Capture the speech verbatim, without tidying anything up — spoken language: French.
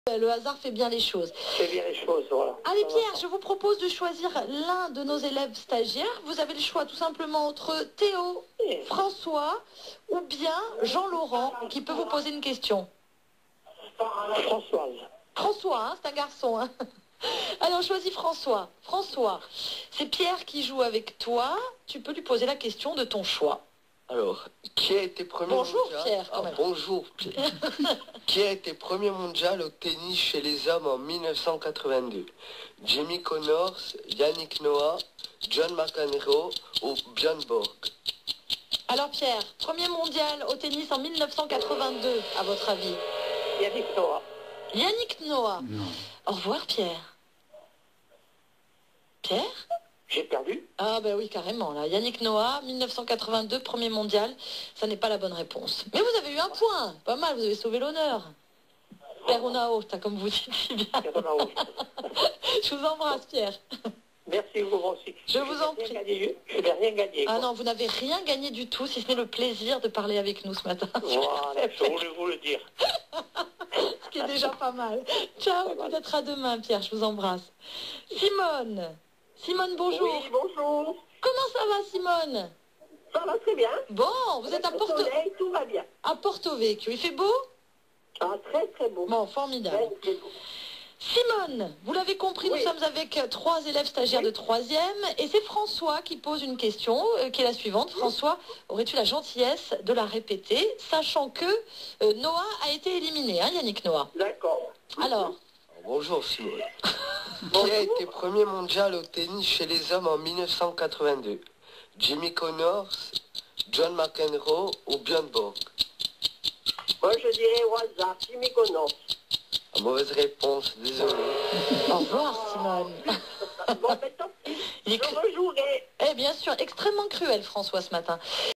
Le hasard fait bien les choses. Fait bien les choses, voilà. Allez Pierre, je vous propose de choisir l'un de nos élèves stagiaires. Vous avez le choix tout simplement entre Théo, François ou bien Jean-Laurent qui peut vous poser une question. Françoise. François, hein, c'est un garçon. Hein. Alors choisis François. François, c'est Pierre qui joue avec toi. Tu peux lui poser la question de ton choix. Alors, qui a été premier Bonjour, mondial Pierre, quand Ah, même. bonjour Pierre. Qui a été premier mondial au tennis chez les hommes en mille neuf cent quatre-vingt-deux? Jimmy Connors, Yannick Noah, John McEnroe ou Björn Borg? Alors Pierre, premier mondial au tennis en mille neuf cent quatre-vingt-deux, à votre avis? Yannick Noah. Yannick Noah. Non. Au revoir Pierre. Pierre? J'ai perdu. Ah ben oui, carrément. Là. Yannick Noah, mille neuf cent quatre-vingt-deux, premier mondial. Ça n'est pas la bonne réponse. Mais vous avez eu un point. Pas mal, vous avez sauvé l'honneur. Perunao, comme vous dites si bien. Je vous embrasse, Pierre. Merci vous aussi. Je vous en prie. Gagné, je n'ai rien gagné. Ah non, vous n'avez rien gagné du tout, si ce n'est le plaisir de parler avec nous ce matin. Voilà, je voulais vous le dire. Ce qui est déjà pas mal. Ciao, peut-être à demain, Pierre. Je vous embrasse. Simone. Simone, bonjour. Oui, bonjour. Comment ça va, Simone? Ça va très bien. Bon, vous êtes à Le Porto... soleil, tout va bien. à Porto Vecchio. Il fait beau? Ah, très très beau. Bon, formidable. Très, très beau. Simone, vous l'avez compris, Oui. nous sommes avec trois élèves stagiaires Oui. de troisième et c'est François qui pose une question euh, qui est la suivante. François, aurais-tu la gentillesse de la répéter, sachant que euh, Noah a été éliminé, hein, Yannick Noah? D'accord. Alors, Bonjour Simone. Qui a été premier mondial au tennis chez les hommes en mille neuf cent quatre-vingt-deux? Jimmy Connors, John McEnroe ou Björn Borg? Moi, je dirais au hasard, Jimmy Connors. Mauvaise réponse, désolé. au revoir Simone. Bon, ben tant pis. Il est Je cru- rejouerai. Eh bien sûr, extrêmement cruel François ce matin.